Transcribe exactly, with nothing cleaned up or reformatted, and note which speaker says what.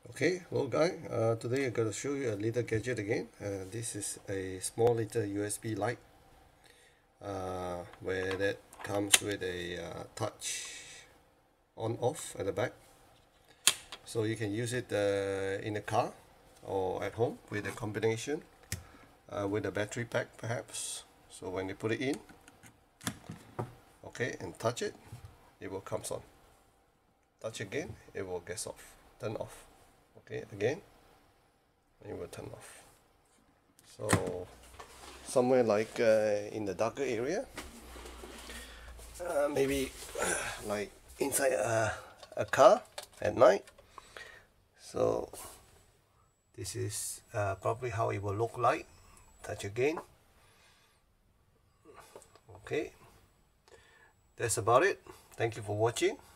Speaker 1: Okay, hello guy. Uh, today I'm going to show you a little gadget again. Uh, this is a small little U S B light uh, where that comes with a uh, touch on off at the back. So you can use it uh, in a car or at home with a combination uh, with a battery pack perhaps. So when you put it in, okay, and touch it, it will come on. Touch again, it will get off, turn off. Okay, again, it will turn off. So somewhere like uh, in the darker area, uh, maybe like inside a, a car at night. So this is uh, probably how it will look like. Touch again. Okay, that's about it. Thank you for watching.